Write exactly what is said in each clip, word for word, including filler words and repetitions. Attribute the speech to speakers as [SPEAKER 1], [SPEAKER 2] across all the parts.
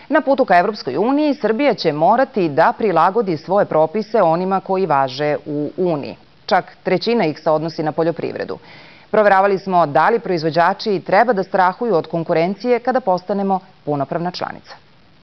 [SPEAKER 1] Na putu ka Evropskoj uniji Srbija će morati da prilagodi svoje propise onima koji važe u Uniji. Čak trećina ih se odnosi na poljoprivredu. Proveravali smo da li proizvođači treba da strahuju od konkurencije kada postanemo punopravna članica.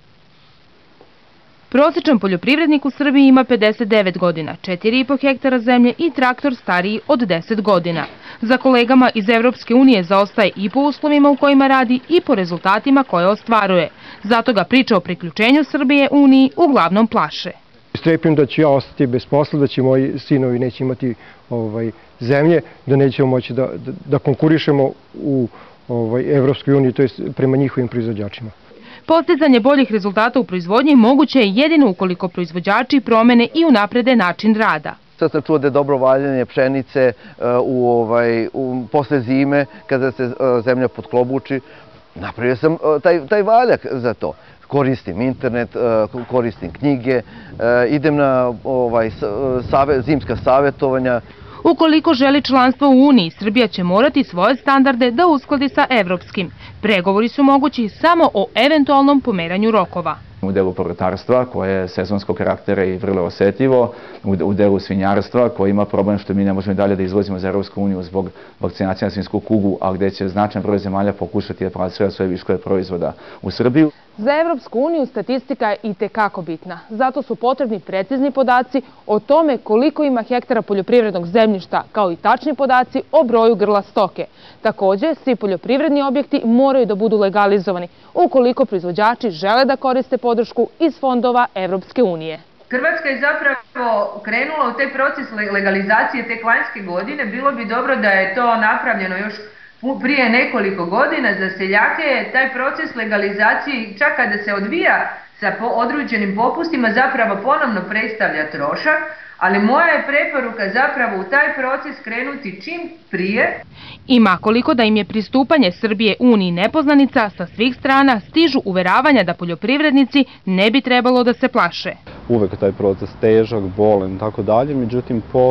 [SPEAKER 2] Prosječan poljoprivrednik u Srbiji ima pedeset devet godina, četiri i po hektara zemlje i traktor stariji od deset godina. Za kolegama iz Evropske unije zaostaje i po uslovima u kojima radi i po rezultatima koje ostvaruje. Zato ga priča o priključenju Srbije Uniji uglavnom plaše.
[SPEAKER 3] Strepim da ću ja ostati bez posla, da će moji sinovi neće imati ovaj, zemlje, da nećemo moći da, da, da konkurišemo u ovaj, Evropskoj uniji, to je prema njihovim proizvođačima.
[SPEAKER 2] Postizanje boljih rezultata u proizvodnji moguće je jedino ukoliko proizvođači promene i unaprede način rada.
[SPEAKER 4] Sad sam čuo da je dobro valjanje pšenice u, ovaj, u, posle zime, kada se zemlja potklobuči. Napravio sam taj, taj valjak za to. Koristim internet, koristim knjige, idem na ovaj, save, zimska savjetovanja.
[SPEAKER 2] Ukoliko želi članstvo u Uniji, Srbija će morati svoje standarde da uskladi sa evropskim. Pregovori su mogući samo o eventualnom pomeranju rokova.
[SPEAKER 5] U delu povrtarstva, koje je sezonskog karaktera i vrlo osjetljivo, u delu svinjarstva, koji ima problem što mi ne možemo dalje da izvozimo za Evropsku uniju zbog vakcinacije na svinjsku kugu, a gde će značajan broj zemalja pokušati da plasira svoje viškove proizvoda u Srbiju.
[SPEAKER 2] Za Evropsku uniju statistika je i tekako bitna. Zato su potrebni precizni podaci o tome koliko ima hektara poljoprivrednog zemljišta, kao i tačni podaci o broju grla stoke. Također, svi poljoprivredni objekti moraju da budu legalizovani ukoliko proizvođači žele da koriste podršku iz fondova Evropske unije.
[SPEAKER 6] Hrvatska je zapravo krenula u taj proces legalizacije tek lanjske godine. Bilo bi dobro da je to napravljeno još prije nekoliko godina. Za seljake je taj proces legalizacije, čak kada se odvija sa određenim popustima, zapravo ponovno predstavlja trošak, ali moja je preporuka zapravo u taj proces krenuti čim prije.
[SPEAKER 2] I makoliko da im je pristupanje Srbije Uniji nepoznanica, sa svih strana stižu uveravanja da poljoprivrednici ne bi trebalo da se plaše.
[SPEAKER 7] Uvek taj proces težak, bolen i tako dalje, međutim po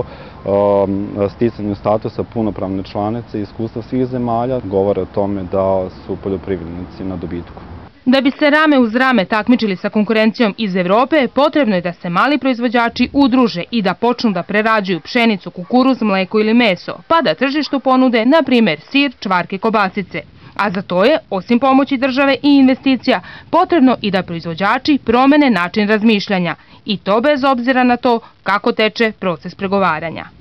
[SPEAKER 7] um, sticanju statusa punopravne članice i iskustva svih zemalja govore o tome da su poljoprivrednici na dobitku.
[SPEAKER 2] Da bi se rame uz rame takmičili sa konkurencijom iz Evrope, potrebno je da se mali proizvođači udruže i da počnu da prerađuju pšenicu, kukuruz, mleko ili meso, pa da tržištu ponude, na primjer, sir, čvarke, kobasice. A za to je, osim pomoći države i investicija, potrebno i da proizvođači promene način razmišljanja, i to bez obzira na to kako teče proces pregovaranja.